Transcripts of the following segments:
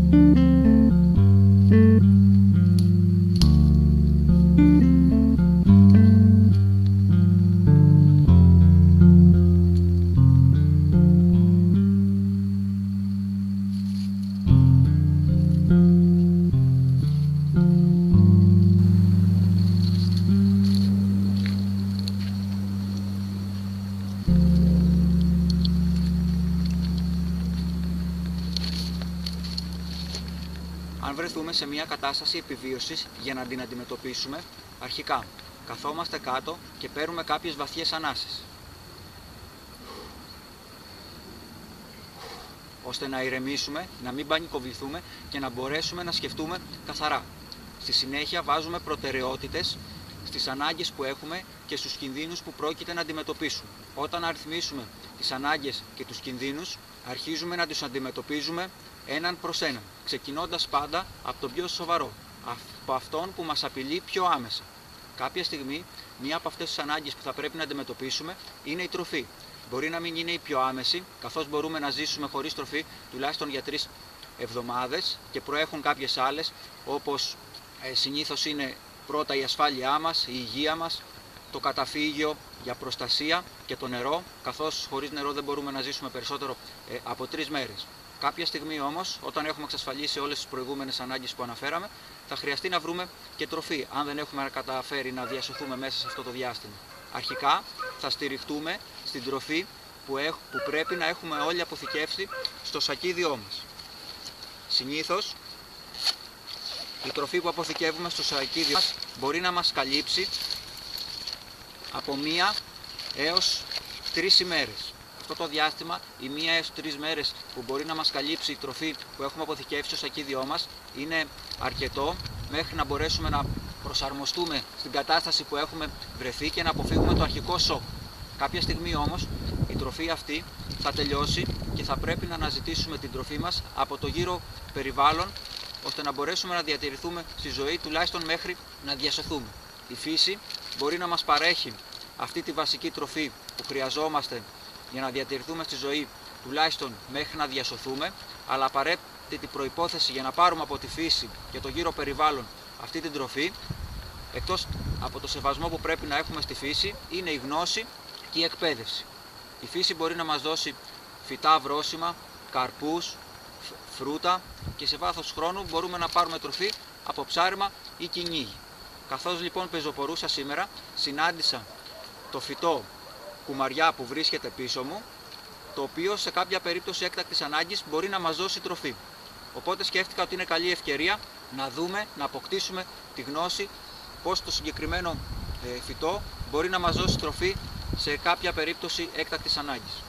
Αν βρεθούμε σε μια κατάσταση επιβίωσης για να την αντιμετωπίσουμε, αρχικά καθόμαστε κάτω και παίρνουμε κάποιες βαθιές ανάσες, ώστε να ηρεμήσουμε, να μην πανικοβληθούμε και να μπορέσουμε να σκεφτούμε καθαρά. Στη συνέχεια βάζουμε προτεραιότητες στις ανάγκες που έχουμε και στους κινδύνους που πρόκειται να αντιμετωπίσουμε. Όταν αριθμίσουμε τις ανάγκες και τους κινδύνους, αρχίζουμε να τους αντιμετωπίζουμε έναν προς έναν, ξεκινώντας πάντα από τον πιο σοβαρό, από αυτόν που μας απειλεί πιο άμεσα. Κάποια στιγμή, μία από αυτές τις ανάγκες που θα πρέπει να αντιμετωπίσουμε είναι η τροφή. Μπορεί να μην είναι η πιο άμεση, καθώς μπορούμε να ζήσουμε χωρίς τροφή τουλάχιστον για 3 εβδομάδες και προέχουν κάποιες άλλες, όπως συνήθως είναι πρώτα η ασφάλειά μας, η υγεία μας, το καταφύγιο για προστασία και το νερό, καθώς χωρίς νερό δεν μπορούμε να ζήσουμε περισσότερο από 3 μέρες. Κάποια στιγμή όμως, όταν έχουμε εξασφαλίσει όλες τις προηγούμενες ανάγκες που αναφέραμε, θα χρειαστεί να βρούμε και τροφή, αν δεν έχουμε καταφέρει να διασωθούμε μέσα σε αυτό το διάστημα. Αρχικά θα στηριχτούμε στην τροφή που πρέπει να έχουμε όλοι αποθηκεύσει στο σακίδιό μας. Συνήθως, η τροφή που αποθηκεύουμε στο σακίδιο μας μπορεί να μας καλύψει από 1 έως 3 ημέρες. Αυτό το διάστημα, οι 1 έως 3 μέρες που μπορεί να μας καλύψει η τροφή που έχουμε αποθηκεύσει στο σακίδιό μας, είναι αρκετό μέχρι να μπορέσουμε να προσαρμοστούμε στην κατάσταση που έχουμε βρεθεί και να αποφύγουμε το αρχικό σοκ. Κάποια στιγμή όμως η τροφή αυτή θα τελειώσει και θα πρέπει να αναζητήσουμε την τροφή μας από το γύρο περιβάλλον, ώστε να μπορέσουμε να διατηρηθούμε στη ζωή τουλάχιστον μέχρι να διασωθούμε. Η φύση μπορεί να μας παρέχει αυτή τη βασική τροφή που χρειαζόμαστε για να διατηρηθούμε στη ζωή τουλάχιστον μέχρι να διασωθούμε, αλλά απαραίτητη προϋπόθεση για να πάρουμε από τη φύση και το γύρο περιβάλλον αυτή την τροφή, εκτός από το σεβασμό που πρέπει να έχουμε στη φύση, είναι η γνώση και η εκπαίδευση. Η φύση μπορεί να μας δώσει φυτά βρώσιμα, καρπούς, φρούτα και σε βάθος χρόνου μπορούμε να πάρουμε τροφή από ψάρεμα ή κυνήγι. Καθώς λοιπόν πεζοπορούσα σήμερα, συνάντησα το φυτό κουμαριά που βρίσκεται πίσω μου, το οποίο σε κάποια περίπτωση έκτακτης ανάγκης μπορεί να μας δώσει τροφή. Οπότε σκέφτηκα ότι είναι καλή ευκαιρία να δούμε, να αποκτήσουμε τη γνώση πώς το συγκεκριμένο φυτό μπορεί να μας δώσει τροφή σε κάποια περίπτωση έκτακτης ανάγκης.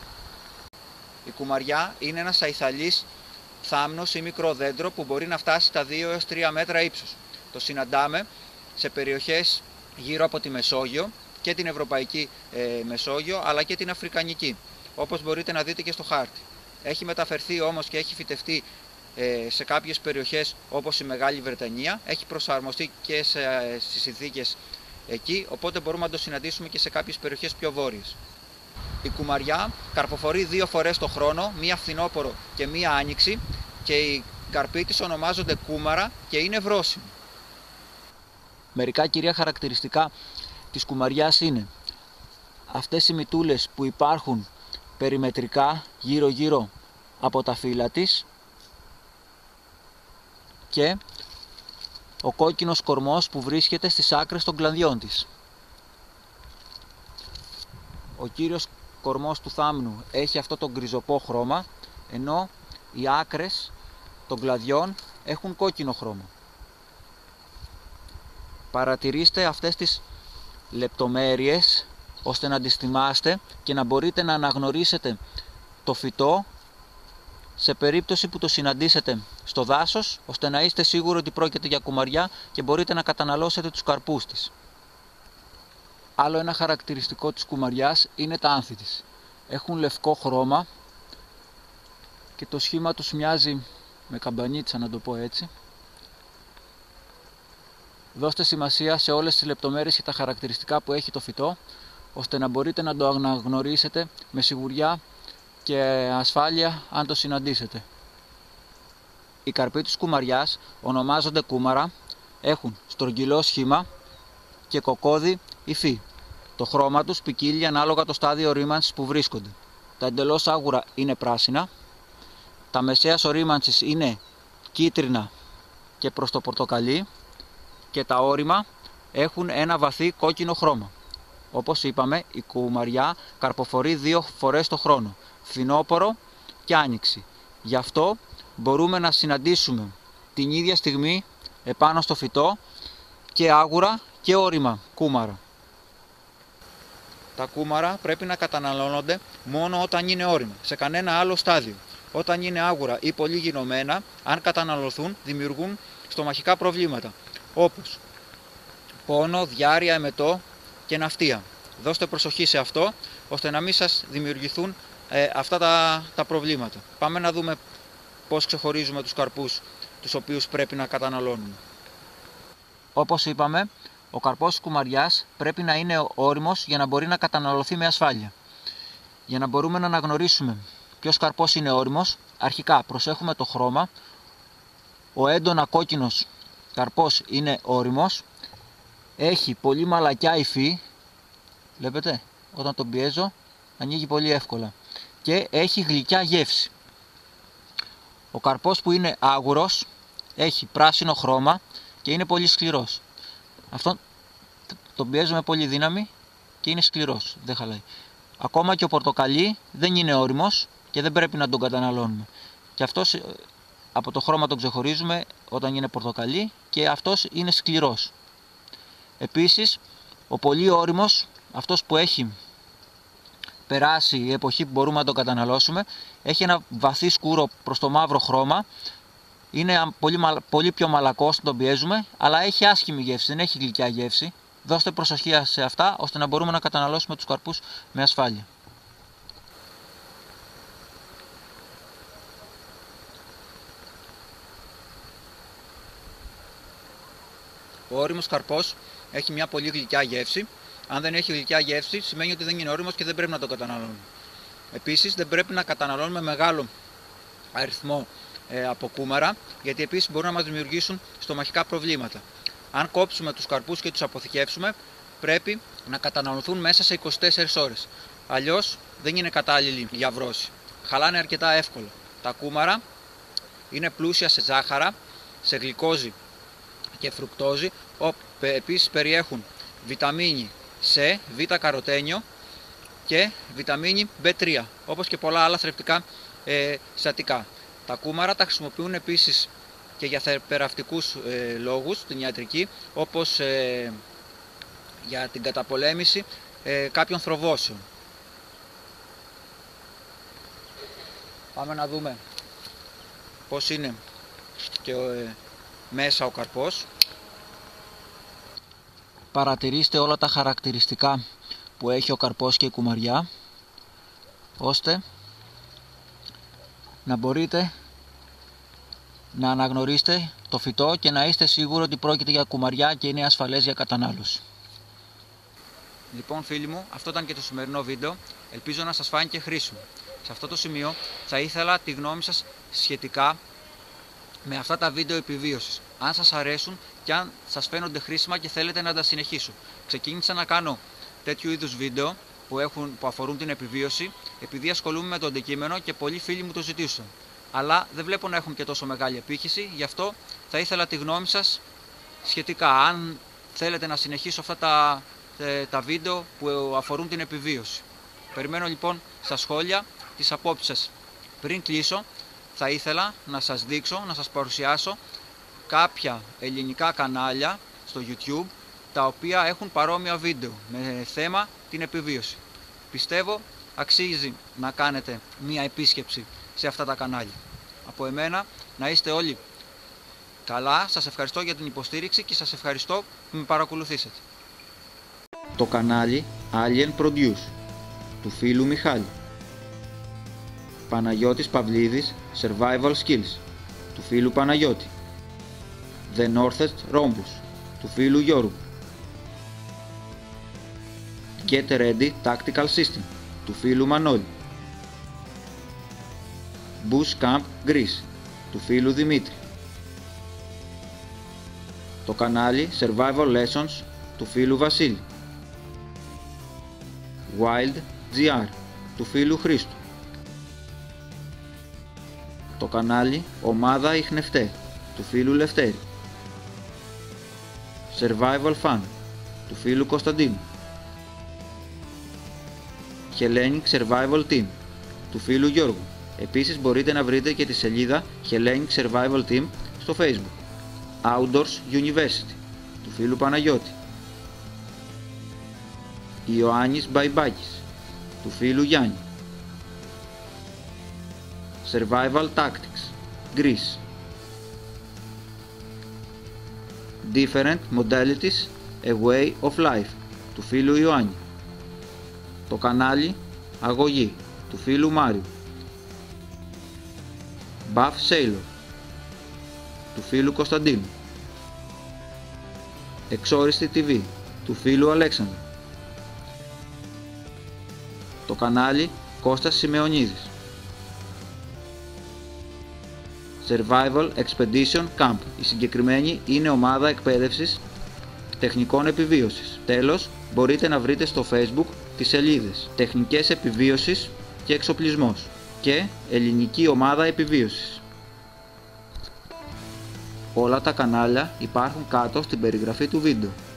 Η κουμαριά είναι ένας αϊθαλής θάμνος ή μικρό δέντρο που μπορεί να φτάσει στα 2 έως 3 μέτρα ύψος. Το συναντάμε σε περιοχές γύρω από τη Μεσόγειο και την Ευρωπαϊκή Μεσόγειο, αλλά και την Αφρικανική, όπως μπορείτε να δείτε και στο χάρτη. Έχει μεταφερθεί όμως και έχει φυτευτεί σε κάποιες περιοχές όπως η Μεγάλη Βρετανία, έχει προσαρμοστεί και στις συνθήκες εκεί, οπότε μπορούμε να το συναντήσουμε και σε κάποιες περιοχές πιο βόρειες. Η κουμαριά καρποφορεί 2 φορές το χρόνο, μία φθινόπωρο και μία άνοιξη, και οι καρποί της ονομάζονται κούμαρα και είναι βρώσιμοι. Μερικά κυρία χαρακτηριστικά της κουμαριάς είναι αυτές οι μυτούλες που υπάρχουν περιμετρικά γύρω από τα φύλλα της και ο κόκκινος κορμός που βρίσκεται στις άκρες των κλαδιών της. Ο κύριος κορμός του θάμνου έχει αυτό το γκριζοπό χρώμα, ενώ οι άκρες των κλαδιών έχουν κόκκινο χρώμα. Παρατηρήστε αυτές τις λεπτομέρειες ώστε να τις θυμάστε και να μπορείτε να αναγνωρίσετε το φυτό σε περίπτωση που το συναντήσετε στο δάσος, ώστε να είστε σίγουροι ότι πρόκειται για κουμαριά και μπορείτε να καταναλώσετε τους καρπούς της. Άλλο ένα χαρακτηριστικό της κουμαριάς είναι τα άνθη της. Έχουν λευκό χρώμα και το σχήμα τους μοιάζει με καμπανίτσα, να το πω έτσι. Δώστε σημασία σε όλες τις λεπτομέρειες και τα χαρακτηριστικά που έχει το φυτό, ώστε να μπορείτε να το αναγνωρίσετε με σιγουριά και ασφάλεια αν το συναντήσετε. Οι καρποί της κουμαριάς ονομάζονται κούμαρα, έχουν στρογγυλό σχήμα και κοκκόδι υφή. Το χρώμα τους ποικίλει ανάλογα το στάδιο ρήμανσης που βρίσκονται. Τα εντελώς άγουρα είναι πράσινα, τα μεσαίας ορίμανσης είναι κίτρινα και προς το πορτοκαλί και τα όρημα έχουν ένα βαθύ κόκκινο χρώμα. Όπως είπαμε, η κουμαριά καρποφορεί 2 φορές το χρόνο, φθινόπωρο και άνοιξη. Γι' αυτό μπορούμε να συναντήσουμε την ίδια στιγμή επάνω στο φυτό και άγουρα και όρημα κούμαρα. Τα κούμαρα πρέπει να καταναλώνονται μόνο όταν είναι όρημα, σε κανένα άλλο στάδιο. Όταν είναι άγουρα ή πολύ γινωμένα, αν καταναλωθούν, δημιουργούν στομαχικά προβλήματα, όπως πόνο, διάρρεια, εμετό και ναυτία. Δώστε προσοχή σε αυτό, ώστε να μην σας δημιουργηθούν αυτά τα προβλήματα. Πάμε να δούμε πώς ξεχωρίζουμε τους καρπούς τους οποίους πρέπει να καταναλώνουμε. Όπως είπαμε, ο καρπός της κουμαριάς πρέπει να είναι όριμος για να μπορεί να καταναλωθεί με ασφάλεια. Για να μπορούμε να αναγνωρίσουμε ποιος καρπός είναι όριμος, αρχικά προσέχουμε το χρώμα. Ο έντονα κόκκινος καρπός είναι όριμος, έχει πολύ μαλακιά υφή, βλέπετε, όταν τον πιέζω ανοίγει πολύ εύκολα και έχει γλυκιά γεύση. Ο καρπός που είναι άγουρος έχει πράσινο χρώμα και είναι πολύ σκληρός. Αυτό τον πιέζω με πολύ δύναμη και είναι σκληρός, δεν χαλάει. Ακόμα και ο πορτοκαλί δεν είναι όριμος και δεν πρέπει να τον καταναλώνουμε. Και αυτός από το χρώμα τον ξεχωρίζουμε όταν είναι πορτοκαλί και αυτός είναι σκληρός. Επίσης, ο πολύ όριμος, αυτός που έχει περάσει η εποχή που μπορούμε να τον καταναλώσουμε, έχει ένα βαθύ σκούρο προς το μαύρο χρώμα, είναι πολύ πιο μαλακός όταν τον πιέζουμε, αλλά έχει άσχημη γεύση, δεν έχει γλυκιά γεύση. Δώστε προσοχή σε αυτά, ώστε να μπορούμε να καταναλώσουμε τους καρπούς με ασφάλεια. Ο όριμος καρπός έχει μια πολύ γλυκιά γεύση. Αν δεν έχει γλυκιά γεύση, σημαίνει ότι δεν είναι όριμος και δεν πρέπει να το καταναλώνουμε. Επίσης, δεν πρέπει να καταναλώνουμε μεγάλο αριθμό από κούμαρα, γιατί επίσης μπορούν να μας δημιουργήσουν στομαχικά προβλήματα. Αν κόψουμε τους καρπούς και τους αποθηκεύσουμε, πρέπει να καταναλωθούν μέσα σε 24 ώρες. Αλλιώς δεν είναι κατάλληλοι για βρώση. Χαλάνε αρκετά εύκολα. Τα κούμαρα είναι πλούσια σε ζάχαρα, σε γλυκόζη και φρουκτόζη. Επίσης περιέχουν βιταμίνη C, β-καροτένιο και βιταμίνη B3, όπως και πολλά άλλα θρεπτικά συστατικά. Τα κούμαρα τα χρησιμοποιούν επίσης και για θεραπευτικούς λόγους στην ιατρική, όπως για την καταπολέμηση κάποιων θροβώσεων. Πάμε να δούμε πώς είναι και μέσα ο καρπός. Παρατηρήστε όλα τα χαρακτηριστικά που έχει ο καρπός και η κουμαριά, ώστε να μπορείτε να αναγνωρίσετε το φυτό και να είστε σίγουροι ότι πρόκειται για κουμαριά και είναι ασφαλές για κατανάλωση. Λοιπόν φίλοι μου, αυτό ήταν και το σημερινό βίντεο. Ελπίζω να σας φάνηκε χρήσιμο. Σε αυτό το σημείο θα ήθελα τη γνώμη σας σχετικά με αυτά τα βίντεο επιβίωσης. Αν σας αρέσουν και αν σας φαίνονται χρήσιμα και θέλετε να τα συνεχίσω. Ξεκίνησα να κάνω τέτοιου είδους βίντεο που αφορούν την επιβίωση, επειδή ασχολούμαι με το αντικείμενο και πολλοί φίλοι μου το ζητήσουν. Αλλά δεν βλέπω να έχουν και τόσο μεγάλη επίχυση, γι' αυτό θα ήθελα τη γνώμη σας σχετικά. Αν θέλετε να συνεχίσω αυτά τα βίντεο που αφορούν την επιβίωση. Περιμένω λοιπόν στα σχόλια τις απόψεις σας. Πριν κλείσω, θα ήθελα να σας δείξω, να σας παρουσιάσω κάποια ελληνικά κανάλια στο YouTube, τα οποία έχουν παρόμοια βίντεο με θέμα την επιβίωση. Πιστεύω αξίζει να κάνετε μία επίσκεψη σε αυτά τα κανάλια. Από εμένα να είστε όλοι καλά, σας ευχαριστώ για την υποστήριξη και σας ευχαριστώ που με παρακολουθήσατε. Το κανάλι Alien Produce του φίλου Μιχάλη. Παναγιώτης Παυλίδης Survival Skills του φίλου Παναγιώτη. The Northest Rhombus του φίλου Γιώργου. Get Ready Tactical System του φίλου Μανώλη. Bush Camp Greece του φίλου Δημήτρη. Το κανάλι Survival Lessons του φίλου Βασίλη. Wild GR του φίλου Χρήστου. Το κανάλι Ομάδα Ιχνευτέ του φίλου Λευτέρη. Survival Fun του φίλου Κωνσταντίνου. Hellenic Survival Team του φίλου Γιώργου. Επίσης μπορείτε να βρείτε και τη σελίδα Hellenic Survival Team στο Facebook. Outdoors University του φίλου Παναγιώτη. Ιωάννης Μπαϊμπάκης του φίλου Γιάννη. Survival Tactics Greece. Different Modalities A Way of Life του φίλου Ιωάννη. Το κανάλι Αγωγή του φίλου Μάριου. Buff Sailor του φίλου Κωνσταντίνου. Εξόριστη TV του φίλου Αλέξανδρου. Το κανάλι Κώστας Σημεωνίδης. Survival Expedition Camp. Η συγκεκριμένη είναι ομάδα εκπαίδευσης τεχνικών επιβίωσης. Τέλος, μπορείτε να βρείτε στο Facebook τις σελίδες Τεχνικές Επιβίωσης και Εξοπλισμός και Ελληνική Ομάδα Επιβίωσης. Όλα τα κανάλια υπάρχουν κάτω στην περιγραφή του βίντεο.